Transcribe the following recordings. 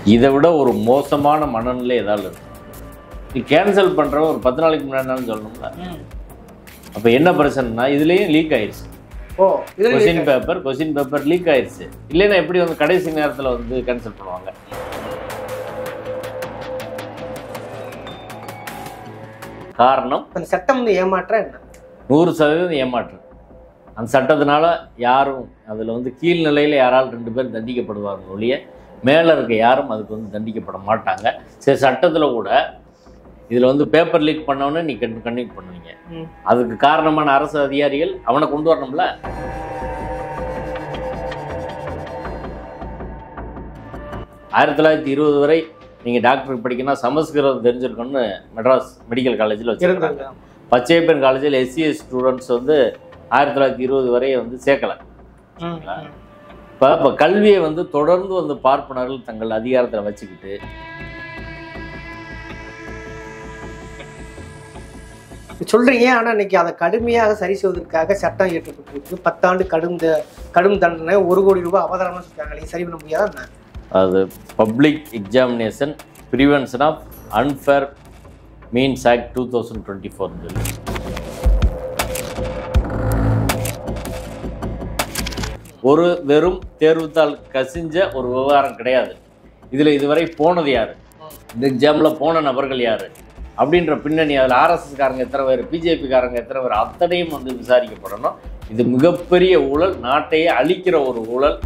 இதை விட ஒரு மோசமான மனநிலை ஏதாவது இருக்கும். நீ கேன்சல் பண்ணுறவன் ஒரு 10 நாளைக்கு முன்னாடினாலும் சொல்லணும்ல. அப்போ என்ன பிரச்சனைனா இதுலேயும் லீக் ஆயிடுச்சு. கொஸ்டின் பேப்பர் லீக் ஆயிடுச்சு. இல்லைன்னா எப்படி வந்து கடைசி நேரத்தில் வந்து கேன்சல் பண்ணுவாங்க? காரணம் அந்த சட்டம் வந்து ஏமாற்ற என்ன 100% ஏமாற்றம். அந்த சட்டத்தினால யாரும் அதில் வந்து கீழ்நிலையில் யாரால் 2 பேர் தண்டிக்கப்படுவாங்க ஒழிய மேலே இருக்க யாரும் அதுக்கு வந்து தண்டிக்கப்பட மாட்டாங்க. சரி, சட்டத்தில் கூட இதில் வந்து பேப்பர் லீக் பண்ணவொன்னே நீ கன்விக்ட் பண்ணுவீங்க. அதுக்கு காரணமான அரசு அதிகாரிகள் அவனை கொண்டு வரணும்ல. ஆயிரத்தி 1920 வரை நீங்கள் டாக்டர் படிக்கணும்னா சமஸ்கிருதம் தெரிஞ்சிருக்கணும்னு மெட்ராஸ் மெடிக்கல் காலேஜில் வச்சுருக்காங்க. பச்சையப்பன் காலேஜில் SCS ஸ்டூடெண்ட்ஸ் வந்து 1920 வரை வந்து சேர்க்கலை. இப்போ கல்வியை வந்து தொடர்ந்து வந்து பார்ப்பனர்கள் தங்கள் அதிகாரத்தில் வச்சுக்கிட்டு சொல்றீங்க. ஆனால் இன்னைக்கு அதை கடுமையாக சரி செய்வதற்காக சட்டம் இயற்றப்பட்டிருக்கு. 10 ஆண்டு கடும் தண்டனை, 1 கோடி ரூபாய் அபதாரம்னு சொல்றாங்க. சரி பண்ண முடியாதா? அது public examination prevention of unfair means act 2024 சொல்லி ஒரு வெறும் தேர்வுத்தாள் கசிஞ்ச ஒரு விவகாரம் கிடையாது. இதில் இதுவரை போனது யார், இந்த எக்ஸாமில் போன நபர்கள் யார் அப்படின்ற பின்னணி, அதில் RSSகாரங்க எத்தனை பேர், பிஜேபிக்காரங்க எத்தனை பேர், அத்தனையும் வந்து விசாரிக்கப்படணும். இது மிகப்பெரிய ஊழல், நாட்டையே அழிக்கிற ஒரு ஊழல்.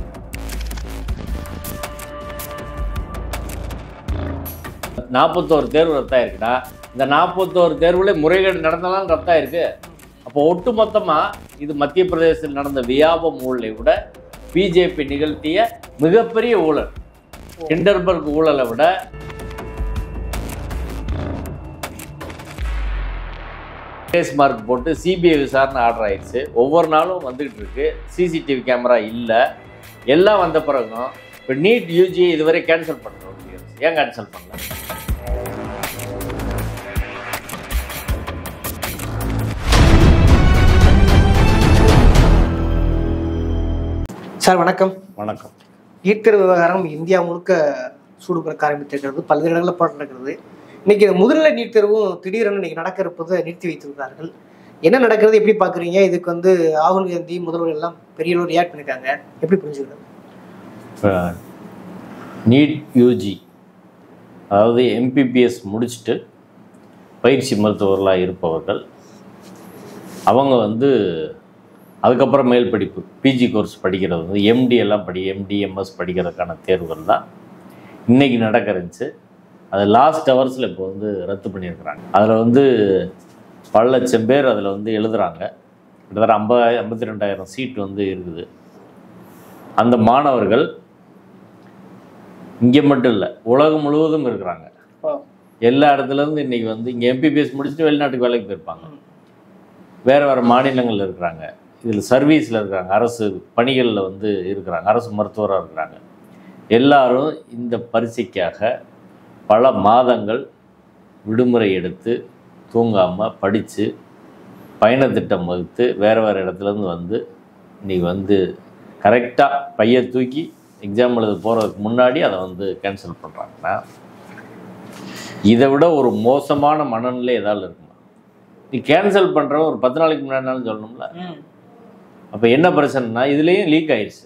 நாற்பத்தோரு தேர்வு ரத்தாயிருக்குன்னா இந்த 41 தேர்வுல முறைகேடு நடந்தாலும் ரத்தாயிருக்கு. அப்போ ஒட்டு மொத்தமாக இது மத்திய பிரதேசத்தில் நடந்த வியாபம் ஊழலை விட பிஜேபி நிகழ்த்திய மிகப்பெரிய ஊழல். ஹிண்டன்பர்க் ஊழலை விட கேஸ் மார்க் போட்டு CBI விசாரணை ஆர்டர் ஆயிடுச்சு. ஒவ்வொரு நாளும் வந்துக்கிட்டு இருக்கு. CCTV கேமரா இல்லை. எல்லாம் வந்த பிறகும் இப்போ நீட் UG இதுவரை கேன்சல் பண்ணுறோம். ஏன் கேன்சல் பண்ணல? சார் வணக்கம். வணக்கம். நீட் தேர்வு விவகாரம் இந்தியா முழுக்க சூடு பிறக்க ஆரம்பித்திருக்கிறது. பல்வேறு இடங்களில் போராட்டம் நடக்கிறது. இன்னைக்கு முதல்நிலை நீட் தேர்வும் திடீரென இன்னைக்கு நடக்க இருப்பதை நிறுத்தி வைத்திருக்கிறார்கள். என்ன நடக்கிறது, எப்படி பார்க்குறீங்க? இதுக்கு வந்து ராகுல் காந்தி முதல்வர் எல்லாம் பெரிய அளவு ரியாக்ட் பண்ணியிருக்காங்க. எப்படி புரிஞ்சுக்கிறது? நீட் UG அதாவது MPBS முடிச்சுட்டு பயிற்சி மருத்துவர்களாக இருப்பவர்கள் அவங்க வந்து அதுக்கப்புறம் மேல் படிப்பு PG கோர்ஸ் படிக்கிறது வந்து MD எல்லாம் MD MS படிக்கிறதுக்கான தேர்வுகள் தான் இன்றைக்கி நடக்க இருந்துச்சு. அது லாஸ்ட் ஹவர்ஸில் இப்போ வந்து ரத்து பண்ணியிருக்கிறாங்க. அதில் வந்து பல லட்சம் பேர் அதில் வந்து எழுதுகிறாங்க. கிட்டத்தட்ட 52,000 சீட் வந்து இருக்குது. அந்த மாணவர்கள் இங்கே மட்டும் இல்லை, உலகம் முழுவதும் இருக்கிறாங்க. எல்லா இடத்துலேருந்து இன்றைக்கி வந்து இங்கே MPBS முடிச்சுட்டு வெளிநாட்டுக்கு வேலைக்கு போயிருப்பாங்க. வேறு மாநிலங்களில் இருக்கிறாங்க. இதில் சர்வீஸில் இருக்கிறாங்க, அரசு பணிகளில் வந்து இருக்கிறாங்க, அரசு மருத்துவராக இருக்கிறாங்க. எல்லாரும் இந்த பரீட்சைக்காக பல மாதங்கள் விடுமுறை எடுத்து தூங்காமல் படித்து பயணத்திட்டம் வகுத்து வேறு இடத்துலேருந்து வந்து இன்றைக்கி வந்து கரெக்டாக பையை தூக்கி எக்ஸாம் எழுத போகிறதுக்கு முன்னாடி அதை வந்து கேன்சல் பண்ணுறாங்கன்னா இதை விட ஒரு மோசமான மனநிலை ஏதாவது இருக்குமா? நீ கேன்சல் பண்ணுறவன் ஒரு 10 நாளைக்கு முன்னாடினாலும் சொல்லணும்ல. அப்போ என்ன பிரச்சனைனா இதுலேயும் லீக் ஆயிடுச்சு.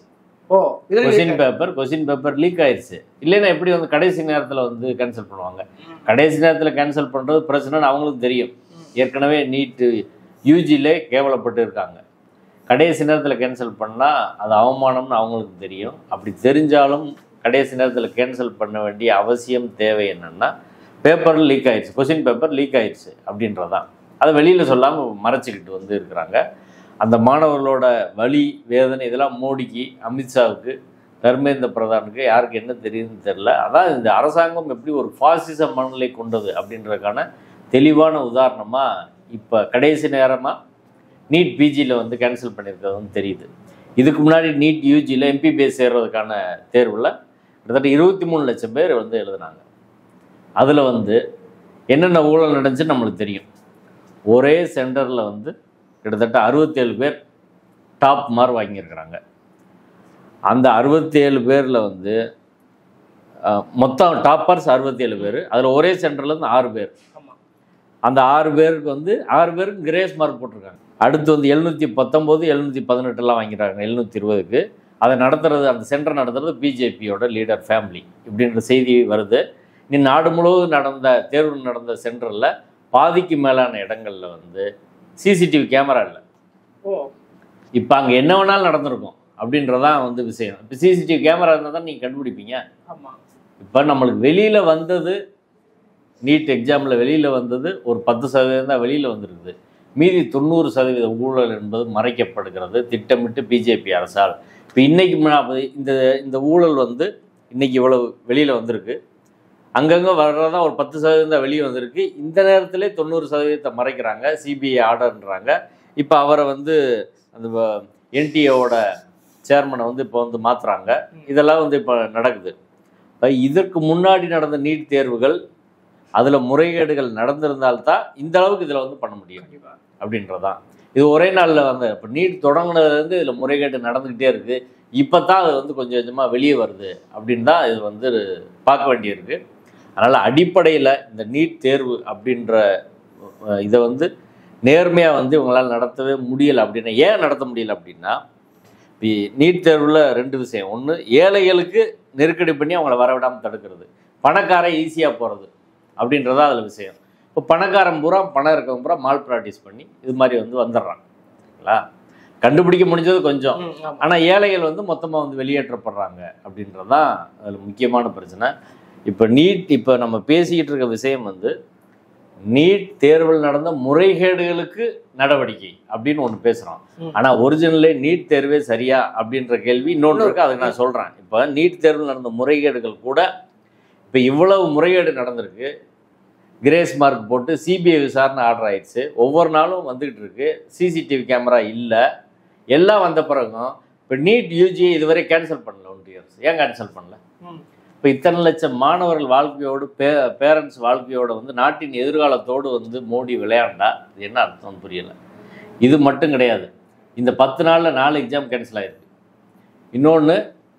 கொஸ்டின் பேப்பர் லீக் ஆயிடுச்சு. இல்லைன்னா எப்படி வந்து கடைசி நேரத்தில் வந்து கேன்சல் பண்ணுவாங்க? கடைசி நேரத்தில் கேன்சல் பண்ணுறது பிரச்சனைன்னு அவங்களுக்கு தெரியும். ஏற்கனவே நீட்டு UGலே கேவலப்பட்டு இருக்காங்க. கடைசி நேரத்தில் கேன்சல் பண்ணால் அது அவமானம்னு அவங்களுக்கு தெரியும். அப்படி தெரிஞ்சாலும் கடைசி நேரத்தில் கேன்சல் பண்ண வேண்டிய அவசியம் தேவை என்னென்னா, பேப்பர் லீக் ஆயிடுச்சு, கொஸ்டின் பேப்பர் லீக் ஆயிடுச்சு அப்படின்றதான். அதை வெளியில் சொல்லாமல் மறைச்சிக்கிட்டு வந்து இருக்கிறாங்க. அந்த மாணவர்களோட வலி வேதனை இதெல்லாம் மோடிக்கு, அமித்ஷாவுக்கு, தர்மேந்திர பிரதானுக்கு யாருக்கு என்ன தெரியுதுன்னு தெரில. அதான் இந்த அரசாங்கம் எப்படி ஒரு பாசிச மனநிலை கொண்டது அப்படின்றதுக்கான தெளிவான உதாரணமாக இப்போ கடைசி நேரமாக நீட் PGயில் வந்து கேன்சல் பண்ணியிருக்கிறதுன்னு தெரியுது. இதுக்கு முன்னாடி நீட் UGயில் MPBS சேர்றதுக்கான தேர்வில் கிட்டத்தட்ட 23 லட்சம் பேர் வந்து எழுதுனாங்க. அதில் வந்து என்னென்ன ஊழல் நடந்துச்சுன்னு நம்மளுக்கு தெரியும். ஒரே சென்டரில் வந்து கிட்டத்தட்ட 67 பேர் டாப் மார்க் வாங்கியிருக்கிறாங்க. அந்த 67 பேரில் வந்து மொத்தம் டாப்பர்ஸ் 67 பேர், அதில் ஒரே சென்டர்லேருந்து 6 பேர். அந்த 6 பேருக்கு வந்து 6 பேருக்கு கிரேஸ் மார்க் போட்டிருக்காங்க. அடுத்து வந்து 719 718 வாங்கிறாங்க 720க்கு. அதை நடத்துறது, அந்த சென்டர் நடத்துறது பிஜேபியோட லீடர் ஃபேமிலி இப்படின்ற செய்தி வருது. நீ நாடு முழுவதும் தேர்வு நடந்த சென்டரில் பாதிக்கு மேலான இடங்களில் வந்து சிசிடிவி கேமரா இல்லை. இப்போ அங்கே என்ன வேணாலும் நடந்திருக்கும் அப்படின்றதான் வந்து விஷயம். இப்போ சிசிடிவி கேமரா இருந்தால் தான் நீங்கள் கண்டுபிடிப்பீங்க. இப்போ நம்மளுக்கு வெளியில் வந்தது, நீட் எக்ஸாமில் வெளியில் வந்தது ஒரு 10% தான் வெளியில் வந்திருக்குது. மீதி 90% ஊழல் என்பது மறைக்கப்படுகிறது திட்டமிட்டு பிஜேபி அரசால். இப்போ இன்றைக்கி இந்த ஊழல் வந்து இன்றைக்கி இவ்வளவு வெளியில் வந்திருக்கு. அங்கங்கே வர்றதா ஒரு 10% தான் வெளியே வந்திருக்கு. இந்த நேரத்திலே 90% மறைக்கிறாங்க, சிபிஐ ஆர்டர்ன்றாங்க. இப்போ அவரை வந்து அந்த என்டிஏவோட சேர்மனை வந்து இப்போ வந்து மாற்றுறாங்க. இதெல்லாம் வந்து இப்போ நடக்குது. இதற்கு முன்னாடி நடந்த நீட் தேர்வுகள் அதில் முறைகேடுகள் நடந்திருந்தால்தான் இந்த அளவுக்கு இதில் வந்து பண்ண முடியும் அப்படின்றதான். இது ஒரே நாளில் வந்து இப்போ நீட் தொடங்கினதுலேருந்து இதில் முறைகேடு நடந்துக்கிட்டே இருக்குது. இப்போ தான் அது வந்து கொஞ்சம் கொஞ்சமாக வெளியே வருது அப்படின்னு தான் இது வந்து பார்க்க வேண்டியிருக்கு. அதனால் அடிப்படையில் இந்த நீட் தேர்வு அப்படின்ற இதை வந்து நேர்மையாக வந்து இவங்களால் நடத்தவே முடியலை. அப்படின்னா ஏன் நடத்த முடியல அப்படின்னா, நீட் தேர்வில் 2 விஷயம். ஒன்று, ஏழைகளுக்கு நெருக்கடி பண்ணி அவங்கள வரவிடாமல் தடுக்கிறது, பணக்காரன் ஈஸியாக போகிறது அப்படின்றதான் அதில் விஷயம். இப்போ பணக்காரன் பூரா பணம் இருக்கவங்க பூரா மால் ப்ராக்டிஸ் பண்ணி இது மாதிரி வந்து வந்துடுறாங்களா, கண்டுபிடிக்க முடிஞ்சது கொஞ்சம். ஆனால் ஏழைகள் வந்து மொத்தமாக வந்து வெளியேற்றப்படுறாங்க அப்படின்றதான் அதில் முக்கியமான பிரச்சனை. இப்போ நம்ம பேசிக்கிட்டு இருக்க விஷயம் வந்து நீட் தேர்வில் நடந்த முறைகேடுகளுக்கு நடவடிக்கை அப்படின்னு ஒன்று பேசுகிறோம். ஆனால் ஒரிஜினலே நீட் தேர்வே சரியா அப்படின்ற கேள்வி இன்னொன்று இருக்குது. அதுக்கு நான் சொல்கிறேன். இப்போ நீட் தேர்வில் நடந்த முறைகேடுகள் கூட இப்போ இவ்வளவு முறைகேடு நடந்திருக்கு. கிரேஸ் மார்க் போட்டு சிபிஐ விசாரணை ஆர்டர் ஆயிடுச்சு. ஒவ்வொரு நாளும் வந்துக்கிட்டு இருக்கு. சிசிடிவி கேமரா இல்லை. எல்லாம் வந்த பிறகும் இப்போ நீட் யூஜியை இதுவரை கேன்சல் பண்ணல. 1 இயர்ஸ் ஏன் கேன்சல் பண்ணல? இப்போ இத்தனை லட்சம் மாணவர்கள் வாழ்க்கையோடு பேரண்ட்ஸ் வாழ்க்கையோடு வந்து நாட்டின் எதிர்காலத்தோடு வந்து மோடி விளையாண்டா இது என்ன அர்த்தம் புரியலை. இது மட்டும் கிடையாது. இந்த 10 நாளில் 4 எக்ஸாம் கேன்சல் ஆகிருக்கு. இன்னொன்று,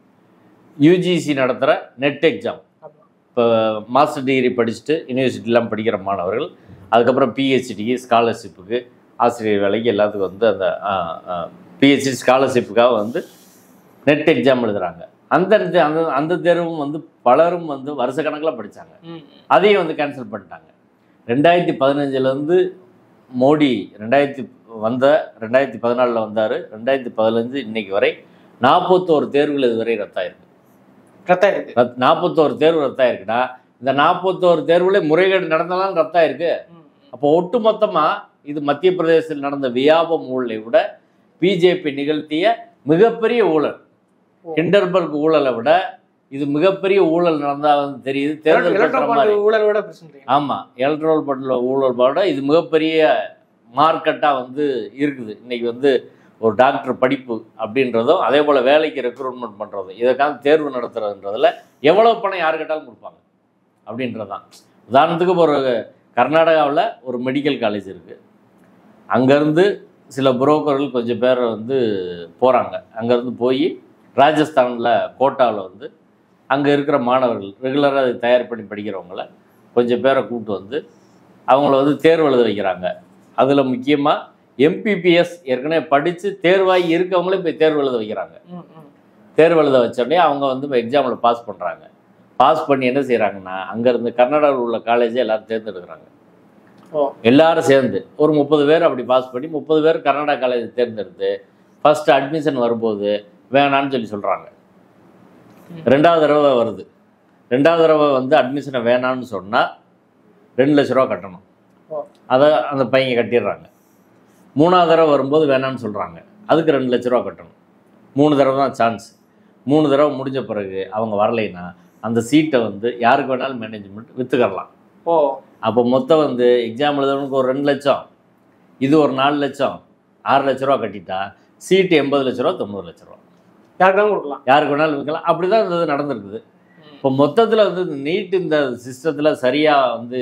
யூஜிசி நடத்துகிற நெட் எக்ஸாம். இப்போ மாஸ்டர் டிகிரி படிச்சுட்டு யூனிவர்சிட்டிலாம் படிக்கிற மாணவர்கள் அதுக்கப்புறம் பிஹெச்டிக்கு ஸ்காலர்ஷிப்புக்கு ஆசிரியர் வேலைக்கு எல்லாத்துக்கும் வந்து அந்த பிஹெச்டி ஸ்காலர்ஷிப்புக்காக வந்து நெட் எக்ஸாம் எழுதுகிறாங்க. அந்த தேர்வும் வந்து பலரும் வந்து வருஷக்கணக்கில் படித்தாங்க. அதையும் வந்து கேன்சல் பண்ணிட்டாங்க. 2015 மோடி 2014 வந்தார். 2015 இன்னைக்கு வரை 41 தேர்வுகள் இதுவரை ரத்தாயிருக்கு. 41 தேர்வு ரத்தாயிருக்குன்னா இந்த 41 தேர்வுல முறைகேடு நடந்தாலும் ரத்தாயிருக்கு. அப்போ ஒட்டு மொத்தமாக இது மத்திய பிரதேசத்தில் நடந்த வியாபம் ஊழலை விட பிஜேபி நிகழ்த்திய மிகப்பெரிய ஊழல், ஹிண்டன்பர்க் ஊழலை விட இது மிகப்பெரிய ஊழல் நடந்தால் வந்து தெரியுது. தேர்தல் ஊழலோட ஆமாம், எலக்ட்ரல் பண்டில் ஊழலோட இது மிகப்பெரிய மார்க்கெட்டாக வந்து இருக்குது. இன்னைக்கு வந்து ஒரு டாக்டர் படிப்பு அப்படின்றதும் அதே போல் வேலைக்கு ரெக்ரூட்மெண்ட் பண்ணுறதும் இதற்காக தேர்வு நடத்துறதுன்றதில் எவ்வளோ பணம் யார் கேட்டாலும் கொடுப்பாங்க அப்படின்றதான். உதாரணத்துக்கு ஒரு கர்நாடகாவில் ஒரு மெடிக்கல் காலேஜ் இருக்குது. அங்கேருந்து சில புரோக்கர்கள் கொஞ்சம் பேர் வந்து போகிறாங்க. அங்கேருந்து போய் ராஜஸ்தானில் கோட்டாவில் வந்து அங்கே இருக்கிற மாணவர்கள் ரெகுலராக அதை தயார் பண்ணி படிக்கிறவங்கள கொஞ்சம் பேரை கூப்பிட்டு வந்து அவங்கள வந்து தேர்வு எழுத வைக்கிறாங்க. அதில் முக்கியமாக எம்பிபிஎஸ் ஏற்கனவே படித்து தேர்வாகி இருக்கவங்களே போய் தேர்வு எழுத வைக்கிறாங்க. தேர்வு எழுத வச்சோடனே அவங்க வந்து இப்போ எக்ஸாமில் பாஸ் பண்ணுறாங்க. பாஸ் பண்ணி என்ன செய்கிறாங்கன்னா அங்கேருந்து கர்நாடகாவில் உள்ள காலேஜை எல்லோரும் தேர்ந்தெடுக்கிறாங்க. எல்லாரும் சேர்ந்து ஒரு 30 பேர் அப்படி பாஸ் பண்ணி 30 பேர் கர்நாடகா காலேஜ் தேர்ந்தெடுத்து ஃபஸ்ட்டு அட்மிஷன் வரும்போது வேணான்னு சொல்லி சொல்கிறாங்க. 2வது தடவை வருது. 2வது தடவை வந்து அட்மிஷனை வேணான்னு சொன்னால் 2 லட்ச ரூபா கட்டணும். அதை அந்த பையன் கட்டிடுறாங்க. 3வது தடவை வரும்போது வேணான்னு சொல்கிறாங்க. அதுக்கு 2 லட்ச ரூபா கட்டணும். 3 தடவை தான் சான்ஸ். 3 தடவை முடிஞ்ச பிறகு அவங்க வரலைன்னா அந்த சீட்டை வந்து யாருக்கு வேணாலும் மேனேஜ்மெண்ட் விற்றுக்கரலாம். அப்போ மொத்தம் வந்து எக்ஸாம் எழுதுறவனுக்கு ஒரு 2 லட்சம், இது ஒரு 4 லட்சம், 6 லட்ச ரூபா கட்டிட்டா சீட்டு 80 லட்ச ரூபா 90 லட்ச ரூபா யாருக்கு கொடுக்கலாம், யாருக்கு வேணாலும் விற்கலாம். அப்படி தான் இது நடந்திருக்குது. இப்போ மொத்தத்தில் வந்து நீட் இந்த சிஸ்டத்தில் சரியாக வந்து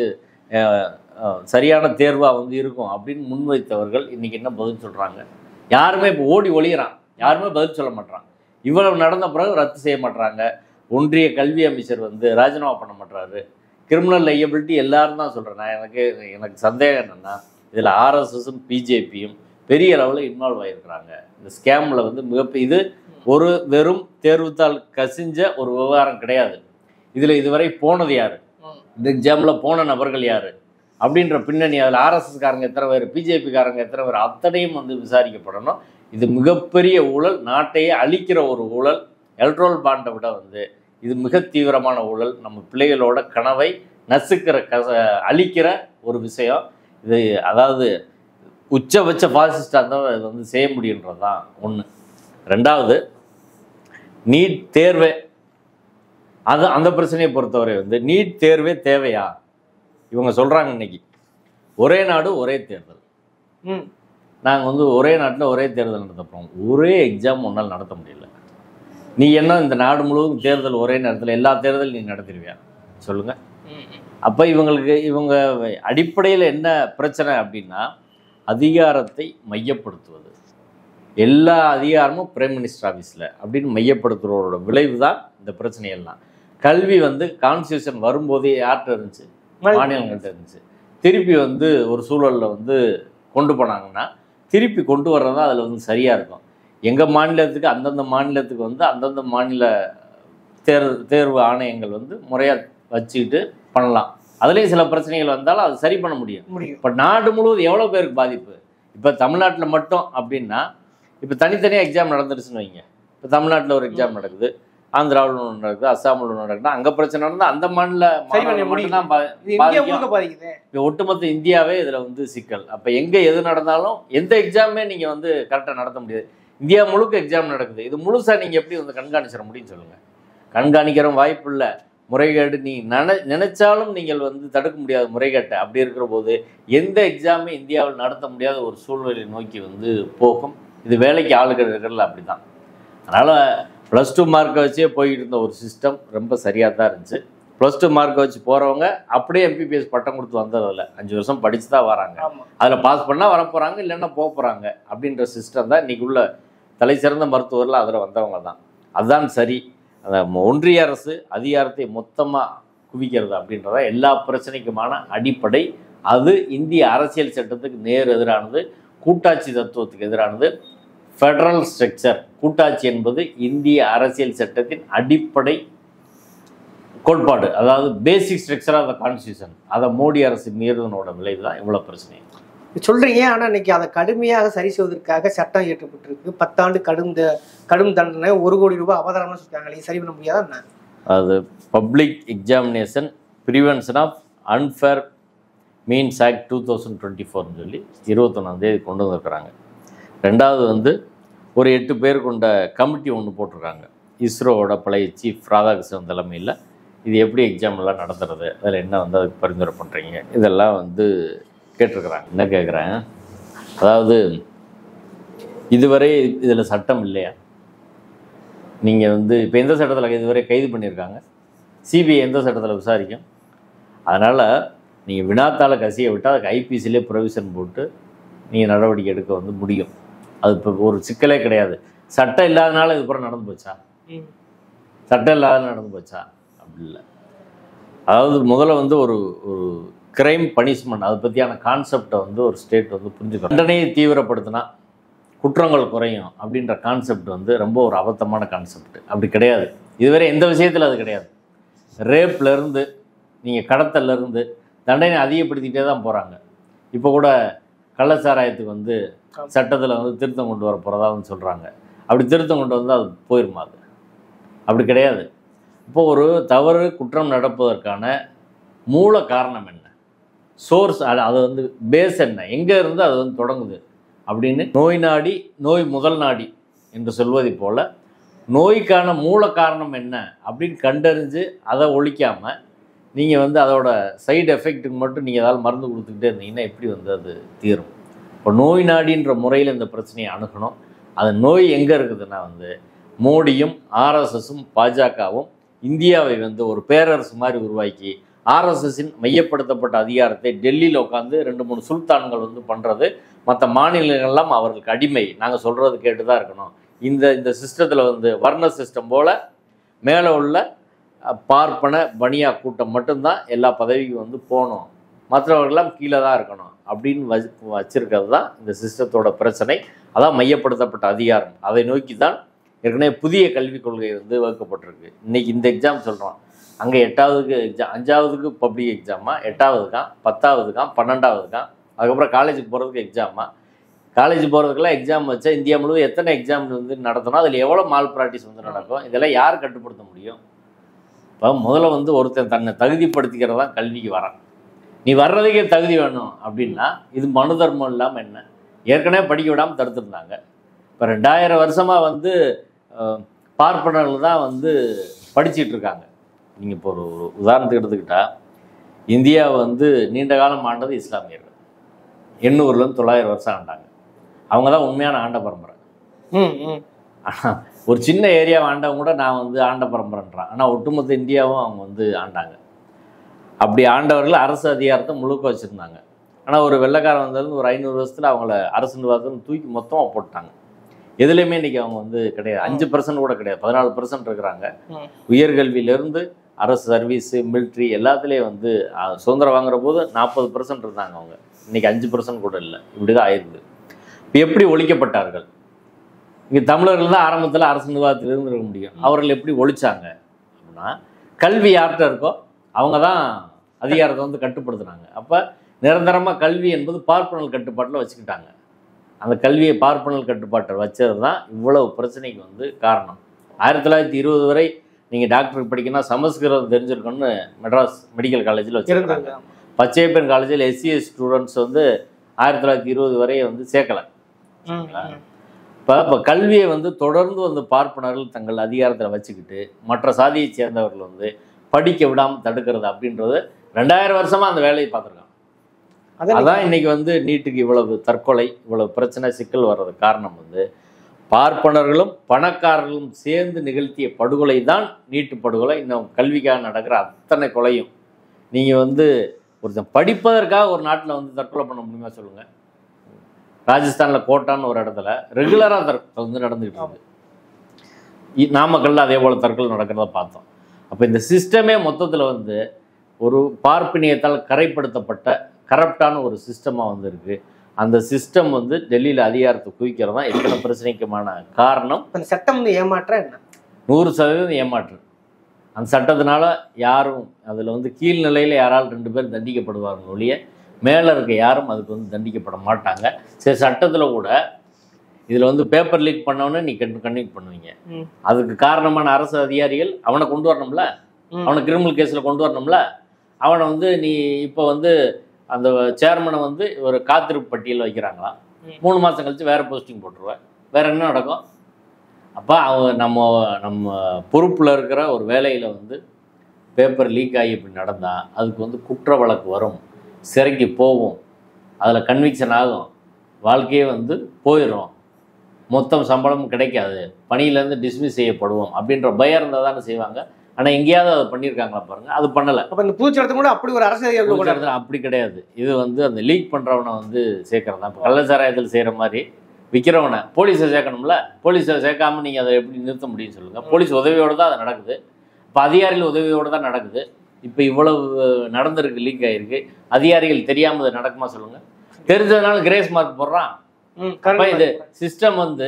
சரியான தேர்வாக வந்து இருக்கும் அப்படின்னு முன்வைத்தவர்கள் இன்றைக்கி என்ன பதில் சொல்கிறாங்க? யாருமே இப்போ ஓடி ஒளிகிறான், யாருமே பதில் சொல்ல மாட்டாங்க. இவ்வளவு நடந்த பிறகு ரத்து செய்ய மாட்டாங்க. ஒன்றிய கல்வி அமைச்சர் வந்து ராஜினாமா பண்ண மாட்டாரு. கிரிமினல் லையபிலிட்டி எல்லாரும் தான் சொல்கிறேன். எனக்கு சந்தேகம் என்னென்னா இதில் ஆர்எஸ்எஸும் பிஜேபியும் பெரிய அளவில் இன்வால்வ் ஆகியிருக்கிறாங்க. இந்த ஸ்கேமில் வந்து இது ஒரு வெறும் தேர்வுத்தாள் கசிஞ்ச ஒரு விவகாரம் கிடையாது. இதில் இதுவரை போனது யார், இந்த எக்ஸாமில் போன நபர்கள் யார் அப்படின்ற பின்னணி, அதில் ஆர்எஸ்எஸ்காரங்க எத்தனை பேர், பிஜேபிக்காரங்க எத்தனை பேர், அத்தனையும் வந்து விசாரிக்கப்படணும். இது மிகப்பெரிய ஊழல், நாட்டையே அழிக்கிற ஒரு ஊழல். எலக்ட்ரல் பாண்டை விட வந்து இது மிக தீவிரமான ஊழல். நம்ம பிள்ளைகளோட கனவை நசுக்கிற அழிக்கிற ஒரு விஷயம் இது. அதாவது உச்சபட்ச பாசிஸ்டாக இருந்தால் இது வந்து செய்ய முடியுன்றது தான் ஒன்று. ரெண்டாவது, நீட் தேர்வே அந்த பிரச்சனையை பொறுத்தவரை வந்து நீட் தேர்வே தேவையா? இவங்க சொல்கிறாங்க இன்னைக்கு ஒரே நாடு ஒரே தேர்தல். நாங்கள் வந்து ஒரே நாட்டில் ஒரே தேர்தல் நடத்தப்போம். ஒரே எக்ஸாம் ஒன்றால் நடத்த முடியல. நீ என்ன இந்த நாடு முழுவதும் தேர்தல் ஒரே நேரத்தில் எல்லா தேர்தலும் நீ நடத்திடுவியா சொல்லுங்கள்? அப்போ இவங்க அடிப்படையில் என்ன பிரச்சனை அப்படின்னா அதிகாரத்தை மையப்படுத்துவது. எல்லா அதிகாரமும் பிரைம் மினிஸ்டர் ஆஃபீஸில் அப்படின்னு மையப்படுத்துகிறவரோட விளைவு தான் இந்த பிரச்சனையெல்லாம். கல்வி வந்து கான்ஸ்டியூஷன் வரும்போதே யார்கிட்ட இருந்துச்சு? மாநிலங்கள்கிட்ட இருந்துச்சு. திருப்பி வந்து ஒரு சூழலில் வந்து கொண்டு போனாங்கன்னா திருப்பி கொண்டு வர்றது தான் அதில் வந்து சரியாக இருக்கும். எங்கள் மாநிலத்துக்கு அந்தந்த மாநிலத்துக்கு வந்து அந்தந்த மாநில தேர்வு ஆணையங்கள் வந்து முறையாக வச்சுக்கிட்டு பண்ணலாம். அதுலேயும் சில பிரச்சனைகள் வந்தாலும் அது சரி பண்ண முடியும். இப்போ நாடு முழுவதும் எவ்வளோ பேருக்கு பாதிப்பு? இப்போ தமிழ்நாட்டில் மட்டும் அப்படின்னா இப்போ தனித்தனியாக எக்ஸாம் நடந்துருச்சுன்னு வைங்க. இப்போ தமிழ்நாட்டில் ஒரு எக்ஸாம் நடக்குது, ஆந்திராவில் ஒன்று நடக்குது, அஸ்ஸாமில் ஒன்று நடக்குதுன்னா அங்கே பிரச்சனை நடந்தால் அந்த மாநில மட்டும்தான் பாதிக்குது. இப்போ ஒட்டுமொத்த இந்தியாவே இதில் வந்து சிக்கல். அப்போ எங்கே எது நடந்தாலும் எந்த எக்ஸாமே நீங்கள் வந்து கரெக்டாக நடத்த முடியாது. இந்தியா முழுக்க எக்ஸாம் நடக்குது. இது முழுசாக நீங்கள் எப்படி வந்து கண்காணிச்சிட முடியும்னு சொல்லுங்கள்? கண்காணிக்கிற வாய்ப்பு இல்லை. முறைகேடு நீ நினைச்சாலும் நீங்கள் வந்து தடுக்க முடியாத முறைகேட்டை. அப்படி இருக்கிற போது எந்த எக்ஸாமே இந்தியாவில் நடத்த முடியாத ஒரு சூழ்நிலையை நோக்கி வந்து போகும். இது வேலைக்கு ஆளுகள் இருக்கிறதுல அப்படி தான். அதனால் +2 மார்க்கை வச்சே போய்கிட்டு இருந்த ஒரு சிஸ்டம் ரொம்ப சரியாக தான் இருந்துச்சு. +2 மார்க்கை வச்சு போகிறவங்க அப்படியே MPBS பட்டம் கொடுத்து வந்ததில்லை. 5 வருஷம் படித்து தான் வராங்க. அதில் பாஸ் பண்ணால் வரப்போகிறாங்க, இல்லைன்னா போகிறாங்க அப்படின்ற சிஸ்டம் தான் இன்றைக்கி உள்ள தலை சிறந்த மருத்துவர்கள் அதில் வந்தவங்க தான். அதுதான் சரி. அந்த ஒன்றிய அரசு அதிகாரத்தை மொத்தமாக குவிக்கிறது அப்படின்றத எல்லா பிரச்சனைக்குமான அடிப்படை. அது இந்திய அரசியல் சட்டத்துக்கு நேர் எதிரானது, கூட்டாட்சி தத்துவத்துக்கு எதிரானது. ஃபெடரல் ஸ்ட்ரக்சர், கூட்டாட்சி என்பது இந்திய அரசியல் சட்டத்தின் அடிப்படை கோட்பாடு. அதாவது basic structure of the constitution. அதை மோடி அரசு மீறுவதனோட விளைவு தான் இவ்வளோ பிரச்சனை சொல்கிறீங்க. ஆனால் இன்னைக்கு அதை கடுமையாக சரி செய்வதற்காக சட்டம் இயற்றப்பட்டிருக்கு. 10 ஆண்டு கடும் தண்டனை, 1 கோடி ரூபாய் அபதாரம்னு சொல்லிட்டாங்க. சரி பண்ண முடியாதா? அது public examination prevention of unfair means act 2024 சொல்லி 21ஆம் தேதி கொண்டு வந்திருக்கிறாங்க. ரெண்டாவது வந்து ஒரு 8 பேர் கொண்ட கமிட்டி ஒன்று போட்டிருக்காங்க. இஸ்ரோவோட பழைய சீஃப் ராதாகிருஷ்ணன் தலைமையில் இது எப்படி எக்ஸாம்லாம் நடத்துறது, அதில் என்ன வந்து அதுக்கு பரிந்துரை பண்ணுறீங்க, இதெல்லாம் வந்து கேட்டிருக்கிறாங்க. என்ன கேட்குறேன், அதாவது இதுவரை இதில் சட்டம் இல்லையா? நீங்கள் வந்து இப்போ எந்த சட்டத்தில் இதுவரை கைது பண்ணியிருக்காங்க? சிபிஐ எந்த சட்டத்தில் விசாரிக்கும்? அதனால் நீங்கள் வினாத்தாள கசியை விட்டால் அதுக்கு ஐபிசிலே ப்ரொவிஷன் போட்டு நீங்கள் நடவடிக்கை எடுக்க வந்து முடியும். அது இப்போ ஒரு சிக்கலே கிடையாது. சட்டம் இல்லாதனால இது பிறகு நடந்து போச்சா? சட்டம் இல்லாத நடந்து போச்சா? அப்படி இல்லை. அதாவது முதல்ல வந்து ஒரு கிரைம் பனிஷ்மெண்ட், அதை பற்றியான கான்செப்டை வந்து ஒரு ஸ்டேட் வந்து புரிஞ்சுக்கணும். தண்டனையை தீவிரப்படுத்தினா குற்றங்கள் குறையும் அப்படின்ற கான்செப்ட் வந்து ரொம்ப ஒரு அபத்தமான கான்செப்ட். அப்படி கிடையாது. இதுவரை எந்த விஷயத்தில் அது கிடையாது. ரேப்லேருந்து நீங்கள் கடத்தலேருந்து தண்டனை அதிகப்படுத்திகிட்டே தான் போகிறாங்க. இப்போ கூட கள்ளச்சாராயத்துக்கு வந்து சட்டத்தில் வந்து திருத்தம் கொண்டு வர போகிறதான்னு சொல்கிறாங்க. அப்படி திருத்தம் கொண்டு வந்து அது போயிருமா? அது அப்படி கிடையாது. இப்போது ஒரு தவறு குற்றம் நடப்பதற்கான மூல காரணம் என்ன, சோர்ஸ், அது வந்து பேஸ் என்ன, எங்கே இருந்து அது வந்து தொடங்குது அப்படின்னு நோய் நாடி நோய் முதல் நாடி என்று சொல்வதை போல் நோய்க்கான மூல காரணம் என்ன அப்படின்னு கண்டறிஞ்சு அதை ஒழிக்காமல் நீங்கள் வந்து அதோட சைடு எஃபெக்ட்டுக்கு மட்டும் நீங்கள் ஏதாவது மருந்து கொடுத்துக்கிட்டே இருந்தீங்கன்னா எப்படி வந்து அது தீரும்? இப்போ நோய் நாடின்ற முறையில் இந்த பிரச்சனையை அணுகணும். அது நோய் எங்கே இருக்குதுன்னா வந்து மோடியும் ஆர்எஸ்எஸும் பாஜகவும் இந்தியாவை வந்து ஒரு பேரரசு மாதிரி உருவாக்கி ஆர்எஸ்எஸின் மையப்படுத்தப்பட்ட அதிகாரத்தை டெல்லியில் உட்காந்து 2-3 சுல்தான்கள் வந்து பண்ணுறது, மற்ற மாநிலங்கள்லாம் அவர்களுக்கு அடிமை, நாங்கள் சொல்கிறது கேட்டு தான் இருக்கணும். இந்த சிஸ்டத்தில் வந்து வர்ண சிஸ்டம் போல் மேலே உள்ள பார்ப்பன பனியா கூட்டம் மட்டும்தான் எல்லா பதவிக்கும் வந்து போகணும், மற்றவர்கள்லாம் கீழே தான் இருக்கணும் அப்படின்னு வச்சிருக்கிறது தான் இந்த சிஸ்டத்தோட பிரச்சனை. அதான் மையப்படுத்தப்பட்ட அதிகாரம். அதை நோக்கி தான் ஏற்கனவே புதிய கல்விக் கொள்கை வந்து வகுக்கப்பட்டிருக்கு. இன்றைக்கி இந்த எக்ஸாம் சொல்கிறோம், அங்கே 8ஆவதுக்கு எக்ஸாம், 5ஆவதுக்கு பப்ளிக் எக்ஸாமா, 8ஆவதுக்காம், 10ஆவதுக்காம், 12ஆவதுக்காம், அதுக்கப்புறம் காலேஜுக்கு போகிறதுக்கு எக்ஸாமா. காலேஜ் போகிறதுக்கெல்லாம் எக்ஸாம் வச்சா இந்தியா முழுவதும் எத்தனை எக்ஸாம் வந்து நடத்தணும், அதில் எவ்வளோ மால் ப்ராக்டிஸ் வந்து நடக்கும், இதெல்லாம் யார் கட்டுப்படுத்த முடியும்? இப்போ முதல்ல வந்து ஒருத்தன் தன்னை தகுதிப்படுத்திக்கிறதா கல்விக்கு வரான். நீ வர்றதுக்கே தகுதி வேணும் அப்படின்னா இது மனு தர்மம் இல்லாமல் என்ன? ஏற்கனவே படிக்க விடாமல் தடுத்துருந்தாங்க. இப்போ 2000 வருஷமாக வந்து பார்ப்பனர்கள் தான் வந்து படிச்சுட்டு இருக்காங்க. நீங்கள் இப்போ ஒரு உதாரணத்துக்கு எடுத்துக்கிட்டால், இந்தியாவை வந்து நீண்ட காலம் ஆண்டது இஸ்லாமியர்கள். 800லேருந்து 900 வருஷம் ஆண்டாங்க. அவங்க தான் உண்மையான ஆண்ட பரம்பரை. ஆனால் ஒரு சின்ன ஏரியாவை ஆண்டவங்க கூட நான் வந்து ஆண்ட பரம்பரைன்றான். ஆனால் ஒட்டுமொத்த இந்தியாவும் அவங்க வந்து ஆண்டாங்க. அப்படி ஆண்டவர்கள் அரசு அதிகாரத்தை முழுக்க வச்சுருந்தாங்க. ஆனால் ஒரு வெள்ளைக்காரன் வந்தது ஒரு 500 வருஷத்தில் அவங்கள அரசு நிர்வாகத்தில் தூக்கி மொத்தமாக போட்டாங்க. எதுலேயுமே இன்றைக்கி அவங்க வந்து கிடையாது. 5% கூட கிடையாது, 14% இருக்கிறாங்க. உயர்கல்வியிலேருந்து அரசு சர்வீஸு, மிலிட்ரி எல்லாத்துலேயும் வந்து சுதந்திரம் வாங்குற போது 40% இருந்தாங்க அவங்க. இன்றைக்கி 5% கூட இல்லை. இப்படி தான் ஆயிடுது. இப்போ எப்படி ஒழிக்கப்பட்டார்கள்? இங்கே தமிழர்கள் தான் ஆரம்பத்தில் அரசு நிர்வாகத்தில் இருந்துருக்க முடியும். அவர்கள் எப்படி ஒழிச்சாங்க அப்படின்னா, கல்வி யார்கிட்ட இருக்கோ அவங்க தான் அதிகாரத்தை வந்து கட்டுப்படுத்துனாங்க. அப்போ நிரந்தரமாக கல்வி என்பது பார்ப்பனல் கட்டுப்பாட்டில் வச்சுக்கிட்டாங்க. அந்த கல்வியை பார்ப்பனல் கட்டுப்பாட்டை வச்சது தான் இவ்வளவு பிரச்சனைக்கு வந்து காரணம். 1920 வரை நீங்கள் டாக்டருக்கு படிக்கணும்னா சமஸ்கிருதம் தெரிஞ்சிருக்கணும்னு மெட்ராஸ் மெடிக்கல் காலேஜில் வச்சுருக்காங்க. பச்சையப்பன் காலேஜில் SCS ஸ்டூடெண்ட்ஸ் வந்து 1920 வரை வந்து சேர்க்கலை. இப்போ கல்வியை வந்து தொடர்ந்து வந்து பார்ப்பனர்கள் தங்கள் அதிகாரத்தில் வச்சுக்கிட்டு மற்ற சாதியை சேர்ந்தவர்கள் வந்து படிக்க விடாமல் தடுக்கிறது அப்படின்றது 2000 வருஷமாக அந்த வேலையை பார்த்துருக்காங்க. அதான் இன்னைக்கு வந்து நீட்டுக்கு இவ்வளவு தற்கொலை, இவ்வளவு பிரச்சனை, சிக்கல் வர்றதுக்கு காரணம் வந்து பார்ப்பனர்களும் பணக்காரர்களும் சேர்ந்து நிகழ்த்திய படுகொலை தான் நீட்டு படுகொலை. இன்னும் கல்விக்காக நடக்கிற அத்தனை கொலையும். நீங்கள் வந்து ஒருத்தன் படிப்பதற்காக ஒரு நாட்டில் வந்து தற்கொலை பண்ண முடியுமா சொல்லுங்கள்? ராஜஸ்தானில் கோட்டான்னு ஒரு இடத்துல ரெகுலராக தற்கொலை வந்து நடந்துகிட்டு இருக்கு. நாமக்கல்ல அதே போல் தற்கொலை நடக்கிறத பார்த்தோம். அப்போ இந்த சிஸ்டமே மொத்தத்தில் வந்து ஒரு பார்ப்பனியத்தால் கரைப்படுத்தப்பட்ட கரப்டான ஒரு சிஸ்டமாக வந்து இருக்குது. அந்த சிஸ்டம் வந்து டெல்லியில் அதிகாரத்தை குவிக்கிறது தான் எத்தனை பிரச்சனைக்குமான காரணம். அந்த சட்டம் வந்து ஏமாற்ற என்ன 100% ஏமாற்று. அந்த சட்டத்தினால யாரும் அதில் வந்து கீழ்நிலையில் யாரால் 2 பேர் தண்டிக்கப்படுவார்கள் ஒழிய மேலே இருக்க யாரும் அதுக்கு வந்து தண்டிக்கப்பட மாட்டாங்க. சரி, சட்டத்தில் கூட இதில் வந்து பேப்பர் லீக் பண்ணவொன்னே நீ கன்விக்ட் பண்ணுவீங்க. அதுக்கு காரணமான அரசு அதிகாரிகள் அவனை கொண்டு வரணும்ல, அவனை கிரிமினல் கேஸில் கொண்டு வரணும்ல. அவனை வந்து நீ இப்போ வந்து அந்த சேர்மனை வந்து ஒரு காத்திருப்பு பட்டியலில் வைக்கிறாங்களாம். 3 மாதம் கழித்து வேறு போஸ்டிங் போட்டுருவேன். வேறு என்ன நடக்கும்? அப்போ அவன் நம்ம பொறுப்பில் இருக்கிற ஒரு வேலையில் வந்து பேப்பர் லீக் ஆகி இப்படி நடந்தால் அதுக்கு வந்து குற்ற வழக்கு வரும், சிறைக்கு போவோம், அதில் கன்விக்ஷன் ஆகும், வாழ்க்கையே வந்து போயிடும், மொத்தம் சம்பளமும் கிடைக்காது, பணியிலேருந்து டிஸ்மிஸ் செய்யப்படுவோம் அப்படின்ற பயம் இருந்தால் தானே செய்வாங்க. ஆனால் எங்கேயாவது அதை பண்ணியிருக்காங்களா பாருங்கள்? அது பண்ணலை. அப்போ இந்த புதுச்சட்டத்தை கூட அப்படி ஒரு அரசு அப்படி கிடையாது. இது வந்து அந்த லீக் பண்ணுறவனை வந்து சேர்க்கறது தான். இப்போ கள்ளச்சாராயத்தில் செய்கிற மாதிரி விற்கிறவனை போலீஸை சேர்க்கணும்ல. போலீஸை சேர்க்காமல் நீங்கள் அதை எப்படி நிறுத்த முடியும்னு சொல்லுங்கள்? போலீஸ் உதவியோடு தான் அது நடக்குது. இப்போ அதிகாரிகள் உதவியோடு தான் நடக்குது. இப்போ இவ்வளவு நடந்திருக்கு, லீக் ஆகிருக்கு. அதிகாரிகள் தெரியாமல் அது நடக்குமா சொல்லுங்கள்? தெரிஞ்சதுனால கிரேஸ் மார்க் போடுறான். அப்போ இது சிஸ்டம் வந்து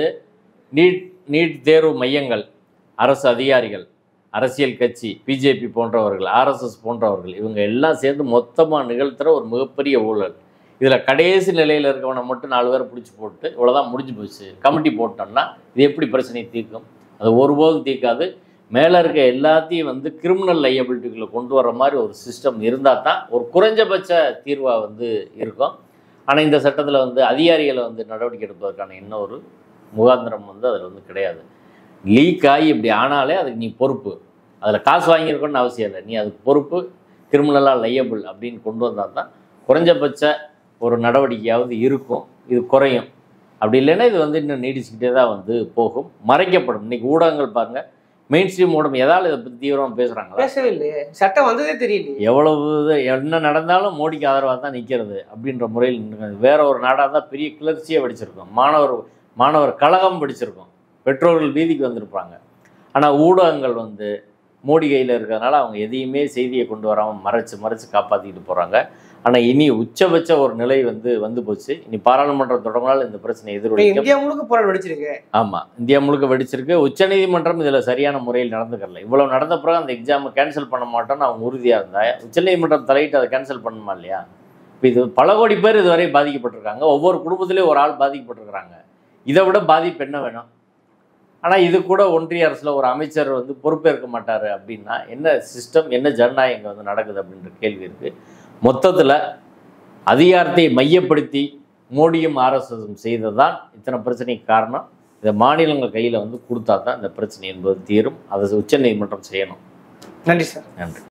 நீட் தேர்வு மையங்கள், அரசு அதிகாரிகள், அரசியல் கட்சி, பிஜேபி போன்றவர்கள், ஆர்எஸ்எஸ் போன்றவர்கள், இவங்க எல்லாம் சேர்ந்து மொத்தமாக நிகழ்த்துகிற ஒரு மிகப்பெரிய ஊழல். இதில் கடைசி நிலையில் இருக்கவனை மட்டும் 4 பேரை பிடிச்சி போட்டு இவ்வளோதான் முடிஞ்சு போச்சு கமிட்டி போட்டோம்னா இது எப்படி பிரச்சனையை தீர்க்கும்? அது ஒருபோதும் தீர்க்காது. மேலே இருக்க எல்லாத்தையும் வந்து கிரிமினல் லையபிலிட்டிகளை கொண்டு வர மாதிரி ஒரு சிஸ்டம் இருந்தால் தான் ஒரு குறைஞ்சபட்ச தீர்வாக வந்து இருக்கும். ஆனால் இந்த சட்டத்தில் வந்து அதிகாரிகளை வந்து நடவடிக்கை எடுப்பதற்கான என்ன ஒரு முகாந்திரம் வந்து அதில் வந்து கிடையாது. லீக் ஆகி இப்படி ஆனாலே அதுக்கு நீ பொறுப்பு. அதில் காசு வாங்கியிருக்கணும்னு அவசியம் இல்லை, நீ அதுக்கு பொறுப்பு, கிரிமினலாக லையபிள் அப்படின்னு கொண்டு வந்தால் தான் குறைஞ்சபட்ச ஒரு நடவடிக்கையாவது இருக்கும். இது குறையும். அப்படி இல்லைன்னா இது வந்து இன்னும் நீடிச்சுக்கிட்டே தான் வந்து போகும், மறைக்கப்படும். இன்றைக்கி ஊடகங்கள் பாருங்கள், மெயின் ஸ்ட்ரீம் ஊடகம் ஏதாவது இதை பற்றி தீவிரமாக பேசுகிறாங்களா? பேசவே இல்லையே. சட்டம் வந்ததே தெரியல. எவ்வளவு என்ன நடந்தாலும் மோடிக்கு ஆதரவாக தான் நிற்கிறது அப்படின்ற முறையில் வேற ஒரு நாடாக தான் பெரிய கிளர்ச்சியை வெடிச்சிருக்கோம். மாணவர் கழகம் வெடிச்சிருக்கோம். பெற்றோர்கள் வீதிக்கு வந்திருப்பாங்க. ஆனால் ஊடகங்கள் வந்து மோடி கையில் இருக்கிறதுனால அவங்க எதையுமே செய்தியை கொண்டு வராமல் மறைச்சு காப்பாற்றிக்கிட்டு போகிறாங்க. ஆனால் இனி உச்சபட்ச ஒரு நிலை வந்து போச்சு. இனி பாராளுமன்றம் தொடங்கினால் இந்த பிரச்சனை எதிரொலிக்கும். இந்தியா முழுக்க போராட்டம் வெடிச்சிருக்கு. ஆமாம், இந்தியா முழுக்க வெடிச்சிருக்கு. உச்சநீதிமன்றம் இதில் சரியான முறையில் நடந்துக்கல. இவ்வளவு நடந்த பிறகு அந்த எக்ஸாமை கேன்சல் பண்ண மாட்டோம்னு அவங்க உறுதியாக இருந்தால் உச்சநீதிமன்றம் தலையிட்டு அதை கேன்சல் பண்ணணுமா இல்லையா? இப்போ இது பல கோடி பேர் இதுவரை பாதிக்கப்பட்டிருக்காங்க. ஒவ்வொரு குடும்பத்திலேயும் ஒரு ஆள் பாதிக்கப்பட்டிருக்கிறாங்க. இதை விட பாதிப்பு என்ன வேணும்? ஆனால் இது கூட ஒன்றிய அரசில் ஒரு அமைச்சர் பொறுப்பேற்க மாட்டார் அப்படின்னா என்ன சிஸ்டம், என்ன ஜனநாயகம் இங்கே நடக்குது அப்படின்ற கேள்வி இருக்குது. மொத்தத்தில் அதிகாரத்தை மையப்படுத்தி மோடியும் ஆர்எஸ்எஸும் செய்தது தான் இத்தனை பிரச்சனைக்கு காரணம். இதை மாநிலங்கள் கையில் கொடுத்தா தான் இந்த பிரச்சனை என்பது தீரும். அதை உச்சநீதிமன்றம் செய்யணும். நன்றி சார். நன்றி.